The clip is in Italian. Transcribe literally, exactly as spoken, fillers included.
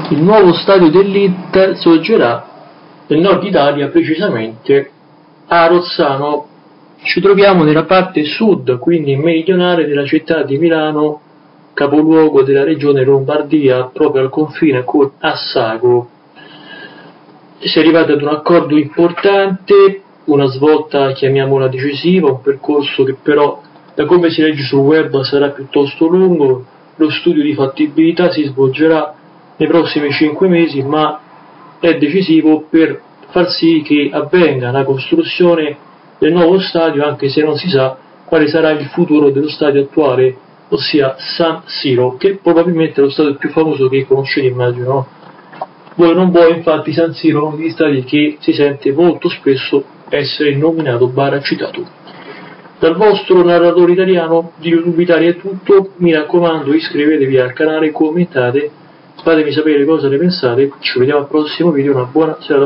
Il nuovo stadio dell'Inter sorgerà nel nord Italia, precisamente a Rozzano. Ci troviamo nella parte sud, quindi meridionale, della città di Milano, capoluogo della regione Lombardia, proprio al confine con Assago. Si è arrivati ad un accordo importante, una svolta chiamiamola decisiva, un percorso che però, da come si legge sul web, sarà piuttosto lungo. Lo studio di fattibilità si svolgerà nei prossimi cinque mesi, ma è decisivo per far sì che avvenga la costruzione del nuovo stadio, anche se non si sa quale sarà il futuro dello stadio attuale, ossia San Siro, che probabilmente è lo stadio più famoso che conoscete, immagino. Vuoi non vuoi, infatti, San Siro è uno degli stadi che si sente molto spesso essere nominato barra citato. Dal vostro narratore italiano di YouTube Italia è tutto, mi raccomando iscrivetevi al canale, commentate, fatemi sapere cosa ne pensate, ci vediamo al prossimo video, una buona serata.